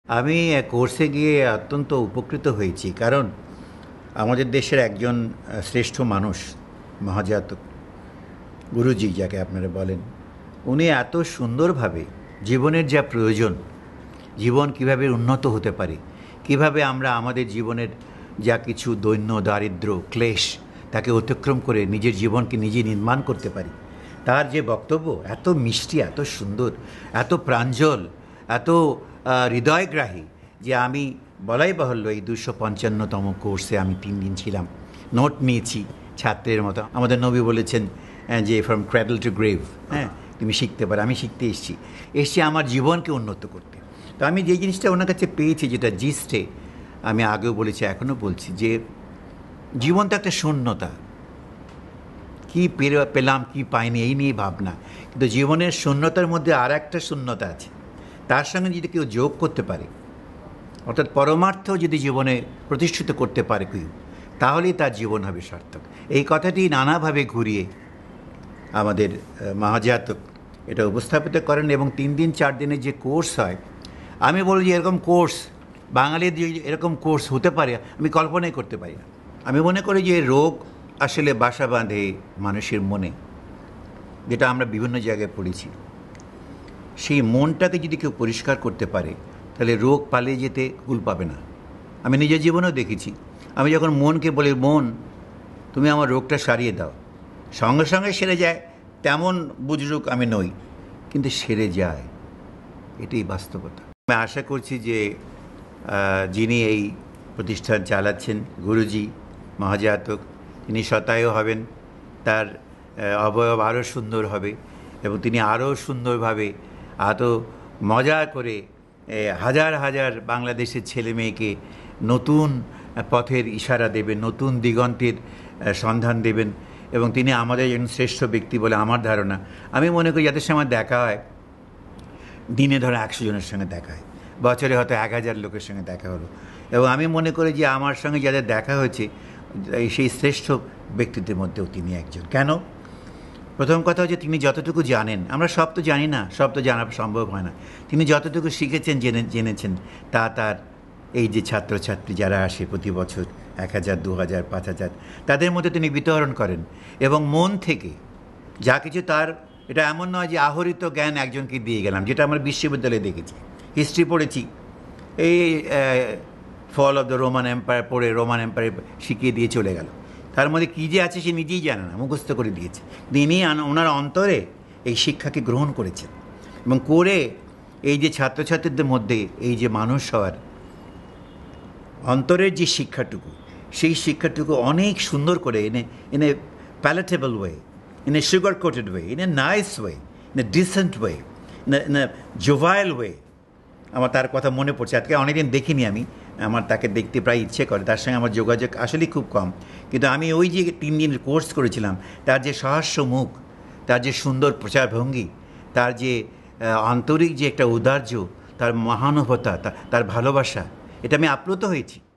আমি কোর্সে গিয়ে অত্যন্ত উপকৃত হয়েছি, কারণ আমাদের দেশের একজন শ্রেষ্ঠ মানুষ, মহাজাতক গুরুজি যাকে আপনারা বলেন, উনি এত সুন্দরভাবে জীবনের যা প্রয়োজন, জীবন কিভাবে উন্নত হতে পারে, কিভাবে আমরা আমাদের জীবনের যা কিছু দৈন্য দারিদ্র ক্লেশ তাকে অতিক্রম করে নিজের জীবনকে নিজে নির্মাণ করতে পারি, তার যে বক্তব্য এত মিষ্টি, এত সুন্দর, এত প্রাঞ্জল, এত হৃদয়গ্রাহী যে আমি বলাই বাহুল্য এই 255তম কোর্সে আমি 3 দিন ছিলাম, নোট নিয়েছি ছাত্রের মতো। আমাদের নবী বলেছেন যে ফ্রম ক্র্যাডল টু গ্রেভ, হ্যাঁ, তুমি শিখতে পারো। আমি শিখতে এসছি আমার জীবনকে উন্নত করতে। তো আমি যে জিনিসটা ওনার কাছে পেয়েছি, যেটা জিস্টে আমি আগেও বলেছি, এখনও বলছি, যে জীবন তো একটা শূন্যতা, কী পেলাম কী পাইনি এই নিয়ে ভাবনা, কিন্তু জীবনের শূন্যতার মধ্যে আর একটা শূন্যতা আছে, তার সঙ্গে যদি কেউ যোগ করতে পারে, অর্থাৎ পরমার্থ যদি জীবনে প্রতিষ্ঠিত করতে পারে কেউ, তাহলেই তার জীবন হবে সার্থক। এই কথাটি নানাভাবে ঘুরিয়ে আমাদের মহাজাতক এটা উপস্থাপিত করেন। এবং 3 দিন 4 দিনের যে কোর্স হয়, আমি বলি যে এরকম কোর্স বাঙালির যে এরকম কোর্স হতে পারে আমি কল্পনাই করতে পারি না। আমি মনে করি যে রোগ আসলে বাসা বাঁধে মানুষের মনে, যেটা আমরা বিভিন্ন জায়গায় পড়েছি। সেই মনটাকে যদি কেউ পরিষ্কার করতে পারে, তাহলে রোগ পালিয়ে যেতে কুল পাবে না। আমি নিজের জীবনেও দেখেছি, আমি যখন মনকে বলি, মন তুমি আমার রোগটা সারিয়ে দাও, সঙ্গে সঙ্গে সেরে যায় তেমন বুজরুক আমি নই, কিন্তু সেরে যায়, এটাই বাস্তবতা। আমি আশা করছি যে যিনি এই প্রতিষ্ঠান চালাচ্ছেন, গুরুজি মহাজাতক, তিনি শতায়ু হবেন, তার অবয়ব আরও সুন্দর হবে এবং তিনি আরও সুন্দরভাবে এত মজা করে হাজার হাজার বাংলাদেশের ছেলে মেয়েকে নতুন পথের ইশারা দেবেন, নতুন দিগন্তের সন্ধান দেবেন। এবং তিনি আমাদের একজন শ্রেষ্ঠ ব্যক্তি বলে আমার ধারণা। আমি মনে করি যাদের সঙ্গে দেখা হয়, দিনে ধরো 100 জনের সঙ্গে দেখা হয়, বছরে হয়তো 1000 লোকের সঙ্গে দেখা হলো, এবং আমি মনে করি যে আমার সঙ্গে যাদের দেখা হয়েছে সেই শ্রেষ্ঠ ব্যক্তিদের মধ্যেও তিনি একজন। কেন? প্রথম কথা হচ্ছে তিনি যতটুকু জানেন, আমরা সব তো জানি না, সব তো জানা সম্ভব হয় না। তিনি যতটুকু শিখেছেন, জেনেছেন, তা তার এই যে ছাত্রছাত্রী যারা আসে প্রতি বছর 1000, 2000, 5000, তাদের মধ্যে তিনি বিতরণ করেন। এবং মন থেকে যা কিছু তার, এটা এমন নয় যে আহরিত জ্ঞান একজনকে দিয়ে গেলাম, যেটা আমরা বিশ্ববিদ্যালয়ে দেখেছি, হিস্ট্রি পড়েছি, এই fall of the Roman empire পড়ে রোমান এম্পায়ার শিখিয়ে দিয়ে চলে গেল, তার মধ্যে কী যে আছে সে নিজেই জানে না, মুখস্থ করে দিয়েছে। তিনি ওনার অন্তরে এই শিক্ষাকে গ্রহণ করেছেন এবং করে এই যে ছাত্রছাত্রীদের মধ্যে এই যে মানুষ হওয়ার অন্তরের যে শিক্ষাটুকু, সেই শিক্ষাটুকু অনেক সুন্দর করে in a palatable way, in a sugar coated way, in a nice way, in a decent way, in a jovial way. আমার তার কথা মনে পড়ছে, আজকে অনেকদিন দেখিনি আমি, আমার তাকে দেখতে প্রায় ইচ্ছে করে, তার সঙ্গে আমার যোগাযোগ আসলেই খুব কম, কিন্তু আমি ওই যে 3 দিনের কোর্স করেছিলাম, তার যে সহাস্য মুখ, তার যে সুন্দর প্রচারভঙ্গি, তার যে আন্তরিক যে একটা ঔদার্য, তার মহানুভবতা, তার ভালোবাসা, এটা আমি আপ্লুত হয়েছি।